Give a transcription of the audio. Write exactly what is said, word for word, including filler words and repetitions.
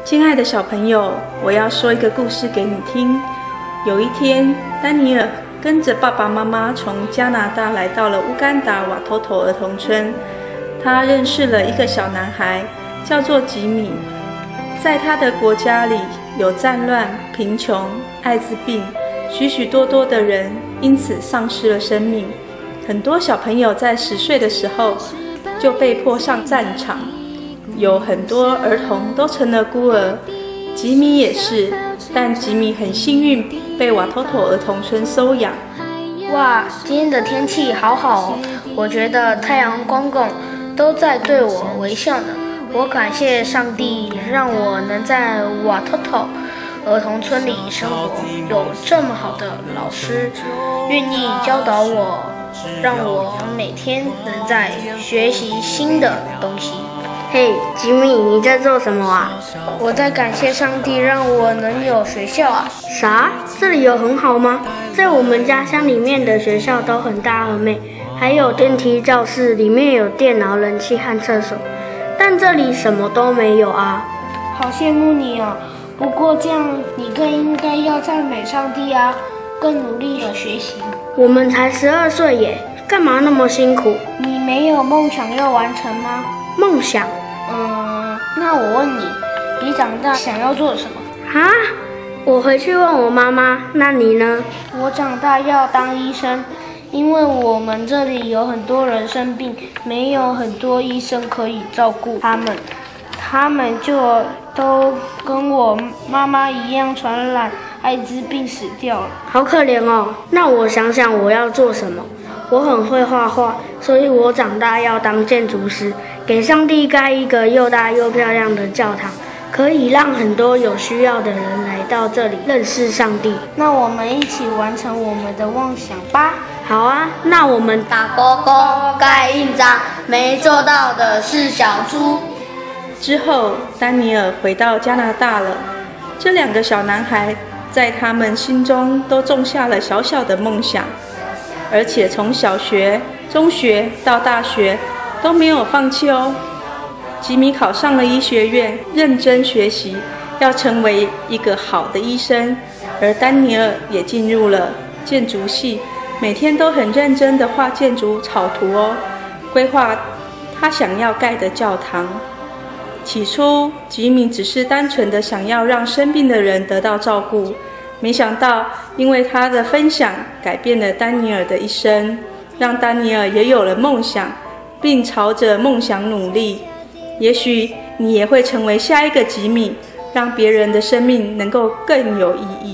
亲爱的小朋友，我要说一个故事给你听。有一天，丹尼尔跟着爸爸妈妈从加拿大来到了乌干达瓦托托儿童村。他认识了一个小男孩，叫做吉米。在他的国家里，有战乱、贫穷、艾滋病，许许多多的人因此丧失了生命。很多小朋友在十岁的时候就被迫上战场，有很多儿童都成了孤儿，吉米也是。但吉米很幸运，被瓦托托儿童村收养。 哇，今天的天气好好哦！我觉得太阳公公都在对我微笑呢。我感谢上帝，让我能在瓦托托儿童村里生活，有这么好的老师，愿意教导我，让我每天能在学习新的东西。 嘿，吉米，你在做什么啊？ 我在感谢上帝，让我能有学校啊。 啥？这里有很好吗？在我们家乡里面的学校都很大很美，还有电梯教室，里面有电脑、冷气和厕所。但这里什么都没有啊！ 好羡慕你哦。不过这样，你更应该要赞美上帝啊，更努力的学习。 我们才十二岁耶，干嘛那么辛苦？ 你没有梦想要完成吗？ 梦想？ 嗯，那我问你，你长大想要做什么？ 啊？我回去问我妈妈。那你呢？ 我长大要当医生，因为我们这里有很多人生病，没有很多医生可以照顾他们，他们就都跟我妈妈一样传染艾滋病死掉了。 好可怜哦。那我想想我要做什么。我很会画画，所以我长大要当建筑师，给上帝盖一个又大又漂亮的教堂，可以让很多有需要的人来到这里认识上帝。 那我们一起完成我们的妄想吧。 好啊，那我们打勾勾盖印章，没做到的是小猪。 之后，丹尼尔回到加拿大了。这两个小男孩在他们心中都种下了小小的梦想，而且从小学、中学到大学都没有放弃哦。吉米考上了医学院，认真学习，要成为一个好的医生。而丹尼尔也进入了建筑系，每天都很认真地画建筑草图哦，规划他想要盖的教堂。起初，吉米只是单纯的想要让生病的人得到照顾，没想到因为他的分享，改变了丹尼尔的一生，让丹尼尔也有了梦想，并朝着梦想努力。也许你也会成为下一个吉米，让别人的生命能够更有意义。